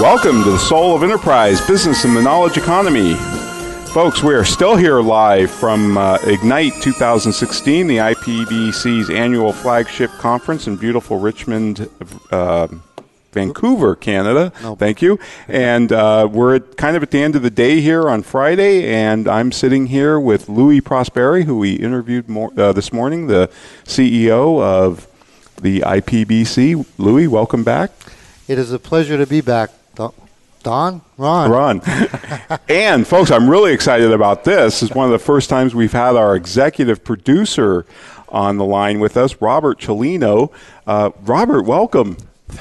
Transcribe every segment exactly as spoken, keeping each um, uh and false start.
Welcome to the Soul of Enterprise, Business and the Knowledge Economy. Folks, we are still here live from uh, Ignite twenty sixteen, the I P B C's annual flagship conference in beautiful Richmond, uh, Vancouver, Canada. Nope. Thank you. And uh, we're at, kind of at the end of the day here on Friday, and I'm sitting here with Louie Prosperi, who we interviewed more, uh, this morning, the C E O of the I P B C. Louie, welcome back. It is a pleasure to be back. Don? Ron. Ron. And, folks, I'm really excited about this. It's one of the first times we've had our executive producer on the line with us, Robert Cellino. Uh, Robert, welcome.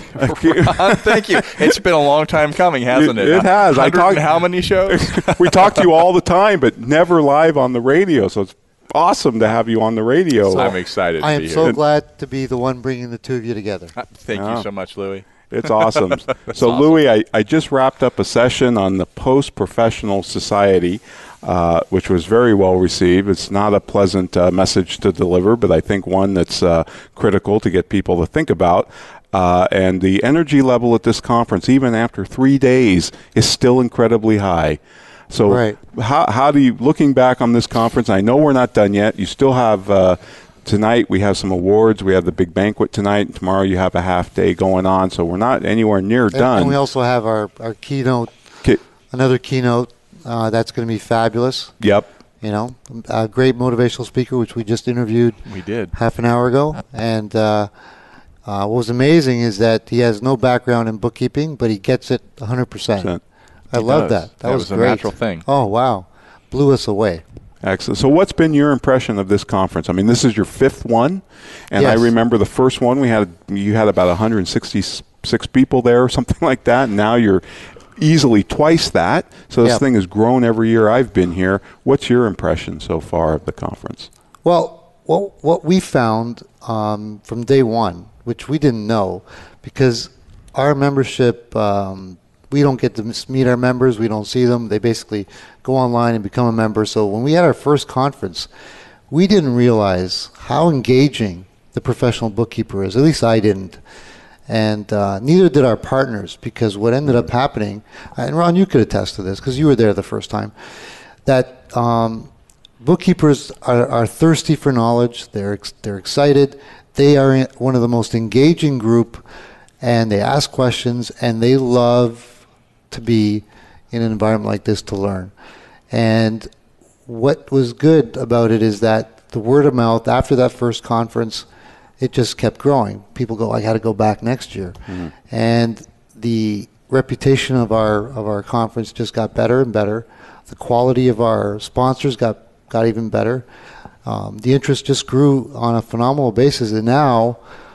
Ron, thank you. It's been a long time coming, hasn't it? It, it has. I talked how many shows? We talk to you all the time, but never live on the radio, so it's awesome to have you on the radio. So I'm excited to I am be so here. glad to be the one bringing the two of you together. Uh, thank yeah. you so much, Louie. It's awesome. It's so, awesome. Louie, I, I just wrapped up a session on the Post-Professional Society, uh, which was very well received. It's not a pleasant uh, message to deliver, but I think one that's uh, critical to get people to think about. Uh, and the energy level at this conference, even after three days, is still incredibly high. So right. how, how do you, looking back on this conference, I know we're not done yet. You still have... Uh, Tonight we have some awards. We have the big banquet tonight. Tomorrow you have a half day going on, so we're not anywhere near and, done. And we also have our, our keynote, K- another keynote uh, that's going to be fabulous. Yep. You know, a great motivational speaker, which we just interviewed We did. half an hour ago. And uh, uh, what was amazing is that he has no background in bookkeeping, but he gets it one hundred percent. I He love does. that. That, That was, was a great. natural thing. Oh, wow. Blew us away. Excellent. So what's been your impression of this conference? I mean, this is your fifth one, and Yes. I remember the first one we had, you had about one hundred sixty-six people there or something like that, and now you're easily twice that. So this Yep. thing has grown every year I've been here. What's your impression so far of the conference? Well, what, what we found um, from day one, which we didn't know, because our membership, um, we don't get to meet our members. We don't see them. They basically go online and become a member. So when we had our first conference, we didn't realize how engaging the professional bookkeeper is. At least I didn't. And uh, neither did our partners, because what ended up happening, and Ron, you could attest to this because you were there the first time, that um, bookkeepers are, are thirsty for knowledge. They're, ex- they're excited. They are in one of the most engaging group, and they ask questions, and they love to be in an environment like this to learn. And what was good about it is that the word of mouth after that first conference, it just kept growing. People go, I got to go back next year. Mm-hmm. And the reputation of our of our conference just got better and better. The quality of our sponsors got, got even better. Um, the interest just grew on a phenomenal basis, and now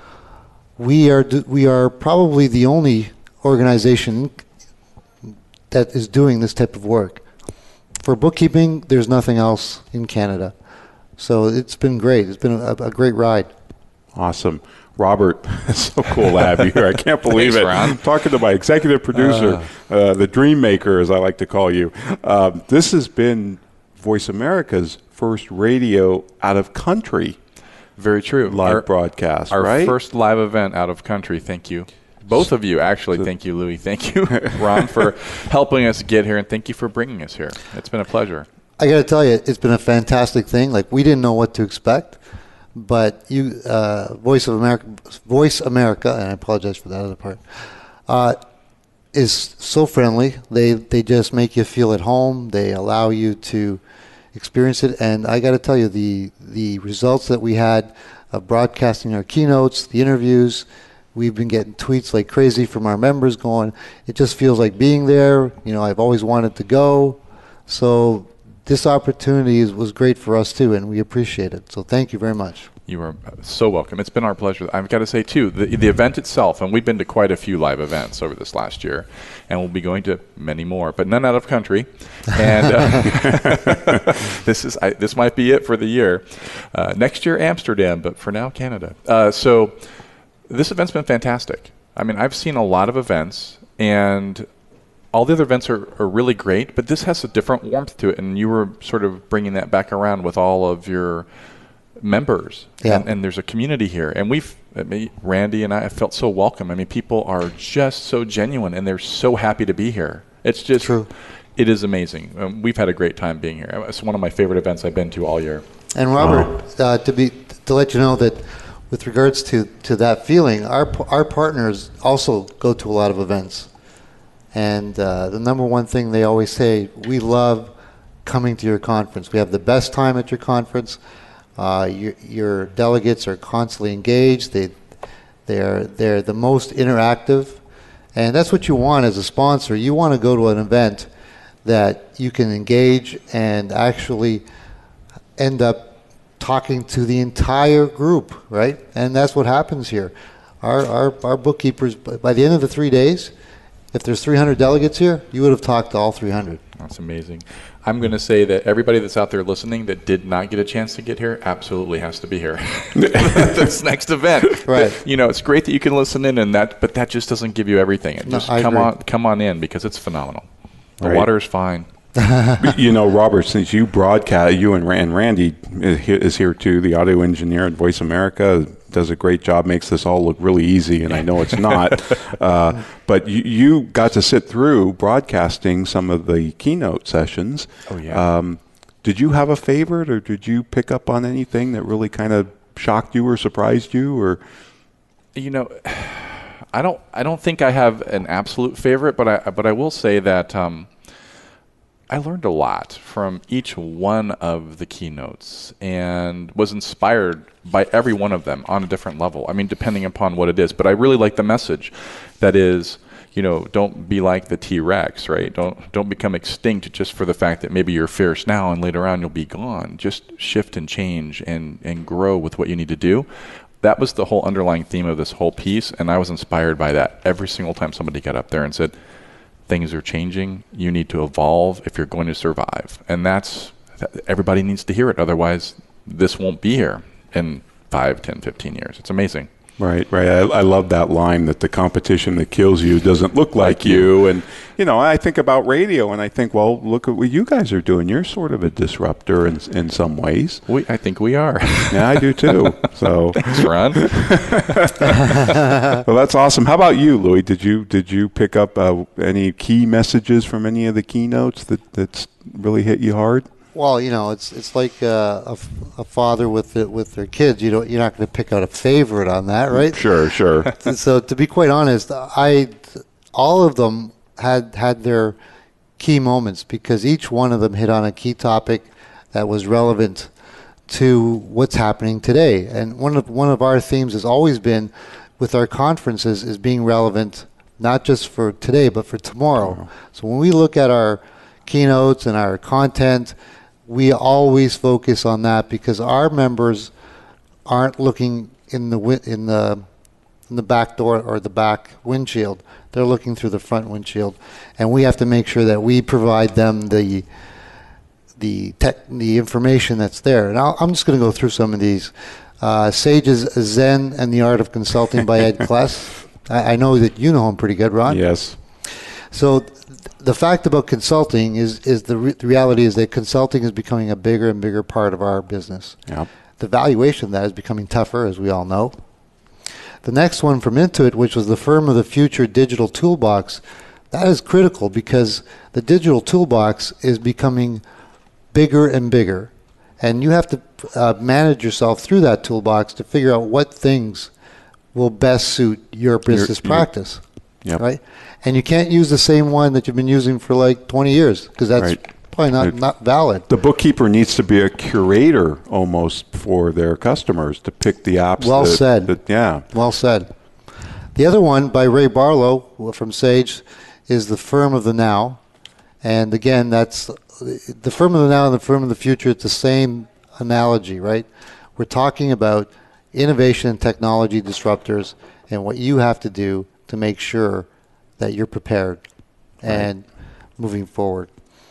we are we are probably the only organization that is doing this type of work. For bookkeeping, there's nothing else in Canada. So it's been great. It's been a, a great ride. Awesome. Robert, it's so cool to have you here. I can't believe Thanks, it. Ron. I'm talking to my executive producer, uh, uh, the dream maker, as I like to call you. Um, this has been Voice America's first radio out of country Very true. live our, broadcast, Our right? first live event out of country. Thank you. Both of you, actually. Thank you, Louie. Thank you, Ron, for helping us get here, and thank you for bringing us here. It's been a pleasure. I got to tell you, it's been a fantastic thing. Like, we didn't know what to expect, but you, uh, Voice of America, Voice America, and I apologize for that other part, uh, is so friendly. They they just make you feel at home. They allow you to experience it, and I got to tell you, the the results that we had of broadcasting our keynotes, the interviews. We've been getting tweets like crazy from our members going, it just feels like being there. You know, I've always wanted to go. So this opportunity is, was great for us too, and we appreciate it. So thank you very much. You are so welcome. It's been our pleasure. I've got to say, too, the, the event itself, and we've been to quite a few live events over this last year, and we'll be going to many more, but none out of country. And uh, this is I, this might be it for the year. Uh, next year, Amsterdam, but for now, Canada. Uh, so this event's been fantastic. I mean, I've seen a lot of events, and all the other events are, are really great, but this has a different warmth to it, and you were sort of bringing that back around with all of your members. Yeah. And, and there's a community here. And we've I mean, Randy and I felt so welcome. I mean, people are just so genuine, and they're so happy to be here. It's just, True. It is amazing. Um, we've had a great time being here. It's one of my favorite events I've been to all year. And Robert, wow. uh, to be to let you know that with regards to, to that feeling, our our partners also go to a lot of events. And uh, the number one thing they always say, we love coming to your conference. We have the best time at your conference. Uh, your, your delegates are constantly engaged. They, they're, they're the most interactive. And that's what you want as a sponsor. You want to go to an event that you can engage and actually end up talking to the entire group, right? And that's what happens here. Our, our, our bookkeepers, by the end of the three days, if there's three hundred delegates here, you would have talked to all three hundred. That's amazing. I'm going to say that everybody that's out there listening that did not get a chance to get here absolutely has to be here. This next event. Right. You know, it's great that you can listen in, and that, but that just doesn't give you everything. It No, just I come agree. on, come on in because it's phenomenal. The Right. water is fine. You know, Robert, since you broadcast, you and, and Randy is here too, the audio engineer at Voice America, does a great job, makes this all look really easy, and I know it's not. uh, but you, you got to sit through broadcasting some of the keynote sessions. Oh, yeah. Um, did you have a favorite, or did you pick up on anything that really kind of shocked you or surprised you? Or You know, I don't. I don't think I have an absolute favorite, but I. But I will say that um, I learned a lot from each one of the keynotes, and was inspired by every one of them on a different level. I mean, depending upon what it is. But I really like the message, that is, you know, don't be like the T-Rex, right? Don't don't become extinct just for the fact that maybe you're fierce now and later on you'll be gone. Just shift and change and and grow with what you need to do. That was the whole underlying theme of this whole piece, and I was inspired by that every single time somebody got up there and said, things are changing, you need to evolve if you're going to survive. And that's, everybody needs to hear it, otherwise this won't be here in five, ten, fifteen years. It's amazing. Right, right. I, I love that line that the competition that kills you doesn't look like, like you. you. And, you know, I think about radio and I think, well, look at what you guys are doing. You're sort of a disruptor in in some ways. We, I think we are. Yeah, I do too. So thanks, Ron. Well, that's awesome. How about you, Louie? Did you did you pick up uh, any key messages from any of the keynotes that that's really hit you hard? Well, you know, it's it's like uh, a, a father with the, with their kids. You don't you're not going to pick out a favorite on that, right? Sure, sure. So to be quite honest, I all of them had had their key moments because each one of them hit on a key topic that was relevant to what's happening today. And one of one of our themes has always been with our conferences is being relevant not just for today but for tomorrow. tomorrow. So when we look at our keynotes and our content, we always focus on that because our members aren't looking in the wi- in the in the back door or the back windshield. They're looking through the front windshield, and we have to make sure that we provide them the the tech, the information that's there. And I'll, I'm just going to go through some of these. Uh, Sage's Zen and the Art of Consulting by Ed Kless. I, I know that you know him pretty good, Ron. Yes. So the fact about consulting is, is the, re- the reality is that consulting is becoming a bigger and bigger part of our business. Yep. The valuation of that is becoming tougher, as we all know. The next one from Intuit, which was the Firm of the Future Digital Toolbox, that is critical because the digital toolbox is becoming bigger and bigger. And you have to uh, manage yourself through that toolbox to figure out what things will best suit your business Your- your- practice. Yep. Right? And you can't use the same one that you've been using for like twenty years because that's Right. probably not, Right. not valid. The bookkeeper needs to be a curator almost for their customers to pick the apps. Well that, said. that- yeah. Well said. The other one by Ray Barlow from Sage is the Firm of the Now. And again, that's the Firm of the Now and the Firm of the Future. It's the same analogy, right? We're talking about innovation and technology disruptors and what you have to do to make sure that you're prepared and moving forward.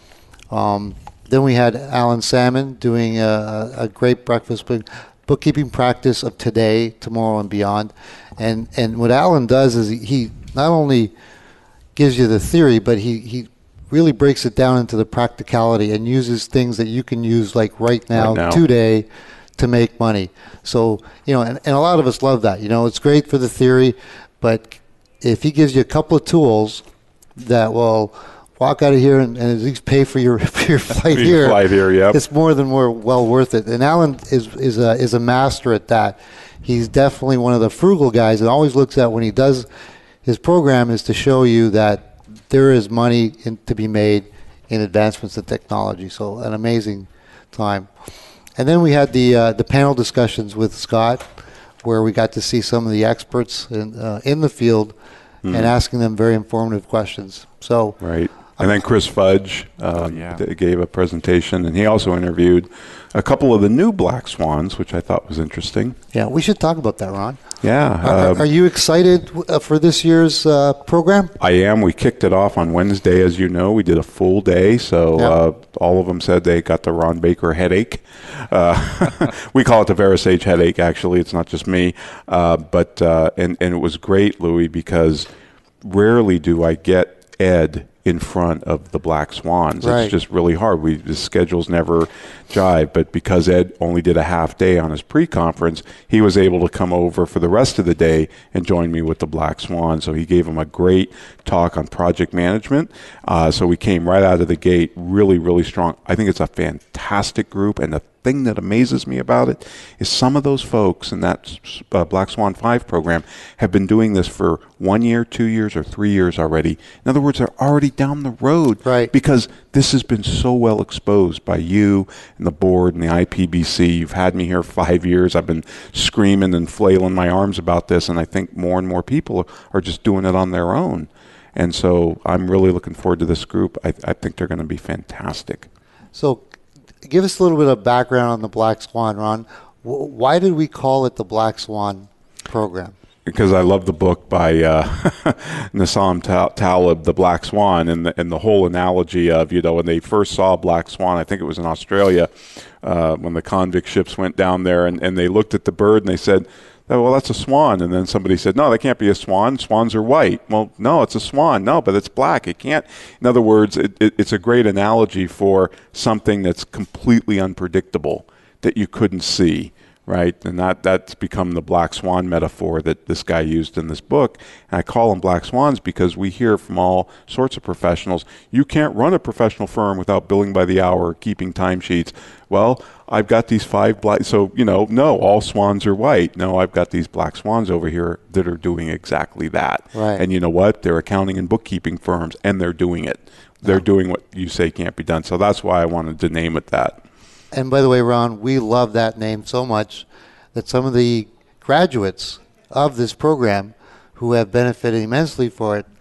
Um, then we had Alan Salmon doing a, a great breakfast book, bookkeeping practice of today, tomorrow, and beyond. And and what Alan does is he, he not only gives you the theory, but he, he really breaks it down into the practicality and uses things that you can use like right now, Right now. today, to make money. So, you know, and, and a lot of us love that. You know, it's great for the theory, but if he gives you a couple of tools that will walk out of here and, and at least pay for your for your flight Your here, flight here, yep. it's more than more well worth it. And Alan is is a is a master at that. He's definitely one of the frugal guys and always looks at when he does his program is to show you that there is money in, to be made in advancements in technology. So an amazing time. And then we had the uh, the panel discussions with Scott, where we got to see some of the experts in uh, in the field mm. and asking them very informative questions. So right. And then Chris Fudge uh, oh, yeah. gave a presentation, and he also interviewed a couple of the new black swans, which I thought was interesting. Yeah, we should talk about that, Ron. Yeah. Are, uh, are you excited uh, for this year's uh, program? I am. We kicked it off on Wednesday, as you know. We did a full day, so yeah. uh, all of them said they got the Ron Baker headache. Uh, we call it the Verisage headache, actually. It's not just me. Uh, but uh, and, and it was great, Louie, because rarely do I get Ed in front of the black swans. Right. It's just really hard. We the schedules never jive, but because Ed only did a half day on his pre-conference, he was able to come over for the rest of the day and join me with the black swan. So he gave him a great talk on project management. Uh, so we came right out of the gate really, really strong. I think it's a fantastic group, and the thing that amazes me about it is some of those folks in that uh, Black Swan five program have been doing this for one year, two years, or three years already. In other words, they're already down the road, right? Because this has been so well exposed by you and the board and the I P B C. You've had me here five years. I've been screaming and flailing my arms about this, and I think more and more people are just doing it on their own. And so I'm really looking forward to this group. I, I think they're going to be fantastic. So give us a little bit of background on the Black Swan, Ron. Why did we call it the Black Swan program? Because I love the book by uh, Nassim Taleb, The Black Swan, and the, and the whole analogy of, you know, when they first saw Black Swan, I think it was in Australia, uh, when the convict ships went down there, and, and they looked at the bird and they said, oh, well, that's a swan. And then somebody said, no, that can't be a swan. Swans are white. Well, no, it's a swan. No, but it's black. It can't. In other words, it, it, it's a great analogy for something that's completely unpredictable that you couldn't see, right? And that, that's become the black swan metaphor that this guy used in this book. And I call them black swans because we hear from all sorts of professionals, you can't run a professional firm without billing by the hour, keeping timesheets. Well, I've got these five black, so, you know, no, all swans are white. No, I've got these black swans over here that are doing exactly that. Right. And you know what? They're accounting and bookkeeping firms, and they're doing it. They're yeah. doing what you say can't be done. So that's why I wanted to name it that. And by the way, Ron, we love that name so much that some of the graduates of this program who have benefited immensely for it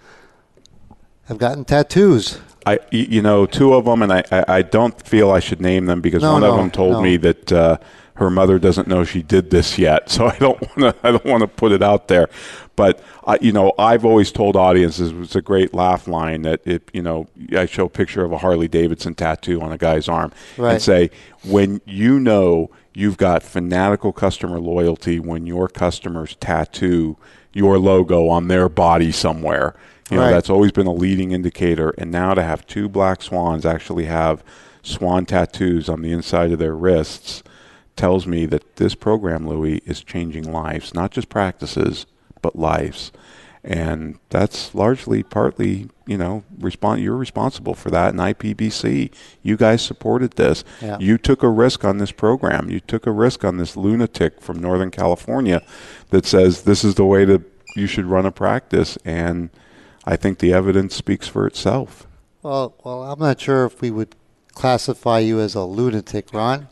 have gotten tattoos. I, you know, two of them, and I, I, I don't feel I should name them because no, one no, of them told no. me that uh, her mother doesn't know she did this yet. So I don't want to, I don't want to put it out there. But uh, you know, I've always told audiences, it's a great laugh line that if you know, I show a picture of a Harley Davidson tattoo on a guy's arm right. and say, when you know you've got fanatical customer loyalty when your customers tattoo your logo on their body somewhere. You know, right. that's always been a leading indicator. And now to have two black swans actually have swan tattoos on the inside of their wrists tells me that this program, Louie, is changing lives, not just practices, but lives. And that's largely, partly, you know, respon- you're responsible for that in I P B C. You guys supported this. Yeah. You took a risk on this program. You took a risk on this lunatic from Northern California that says this is the way to you should run a practice. And I think the evidence speaks for itself. Well, well, I'm not sure if we would classify you as a lunatic, Ron.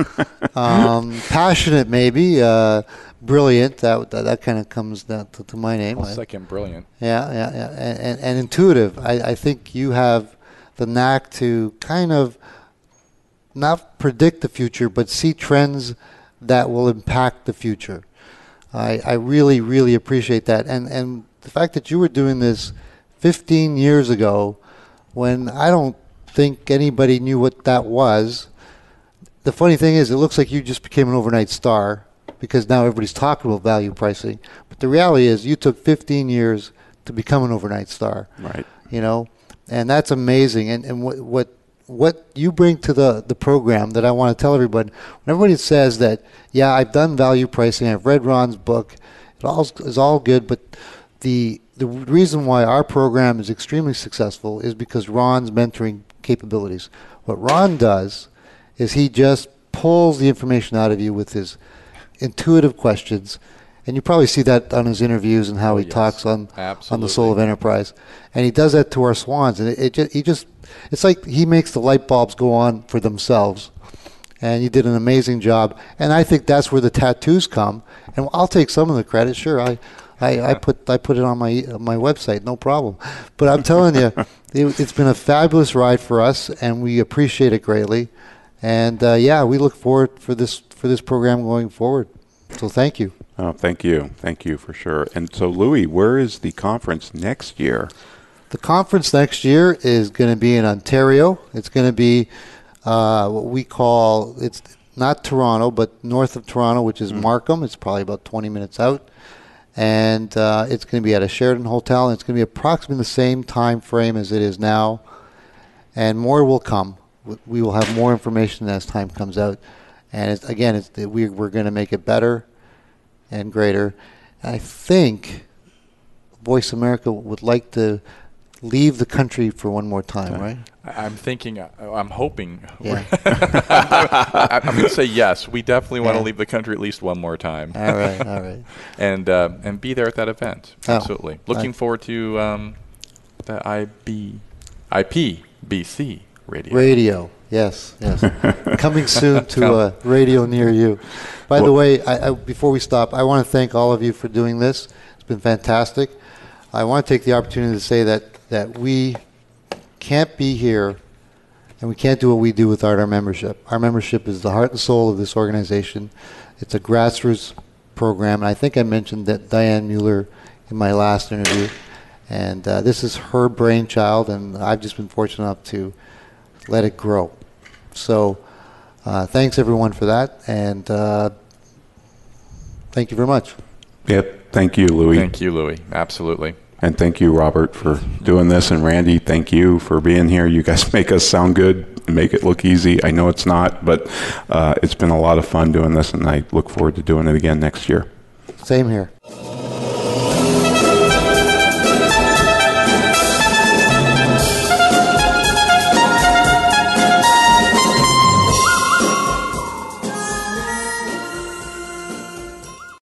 um, passionate, maybe. Uh, brilliant. That that, that kind of comes down to, to my name. I'll second brilliant. Yeah, yeah, yeah. And, and, and intuitive. I, I think you have the knack to kind of not predict the future, but see trends that will impact the future. I, I really, really appreciate that. And and the fact that you were doing this fifteen years ago when I don't think anybody knew what that was. The funny thing is, it looks like you just became an overnight star because now everybody's talking about value pricing. But the reality is you took fifteen years to become an overnight star. Right. You know, and that's amazing. And, and what, what what you bring to the, the program that I want to tell everybody, when everybody says that, yeah, I've done value pricing, I've read Ron's book, it all is all good, but the the reason why our program is extremely successful is because Ron's mentoring capabilities. What Ron does is he just pulls the information out of you with his intuitive questions, and you probably see that on his interviews and how oh, he yes. talks on Absolutely. on the Soul of Enterprise, and he does that to our swans, and it, it just, he just it's like he makes the light bulbs go on for themselves. And you did an amazing job, and I think that's where the tattoos come. And I'll take some of the credit, sure. I, I, I put I put it on my my website, no problem. But I'm telling you, it, it's been a fabulous ride for us, and we appreciate it greatly. And uh, yeah, we look forward for this for this program going forward. So thank you. Oh, thank you, thank you for sure. And so, Louie, where is the conference next year? The conference next year is going to be in Ontario. It's going to be uh, what we call, it's not Toronto, but north of Toronto, which is mm. Markham. It's probably about twenty minutes out. And uh, it's going to be at a Sheraton Hotel, and it's going to be approximately the same time frame as it is now. And more will come. We will have more information as time comes out. And it's, again, it's, we, we're going to make it better and greater. I think Voice America would like to leave the country for one more time, right? I'm thinking, I'm hoping. Yeah. I'm going to say yes. We definitely want Yeah. to leave the country at least one more time. All right, all right. and uh, and be there at that event. Oh, Absolutely. Looking right. forward to um, the I B, I P B C radio. Radio, yes, yes. Coming soon to a radio near you. By well, the way, I, I, before we stop, I want to thank all of you for doing this. It's been fantastic. I want to take the opportunity to say that, that we can't be here and we can't do what we do without our membership. Our membership is the heart and soul of this organization. It's a grassroots program. And I think I mentioned that Diane Mueller in my last interview. And uh, this is her brainchild, and I've just been fortunate enough to let it grow. So uh, thanks, everyone, for that. And uh, thank you very much. Yep. Thank you, Louie. Thank you, Louie. Absolutely. And thank you, Robert, for doing this. And Randy, thank you for being here. You guys make us sound good, make it look easy. I know it's not, but uh, it's been a lot of fun doing this, and I look forward to doing it again next year. Same here.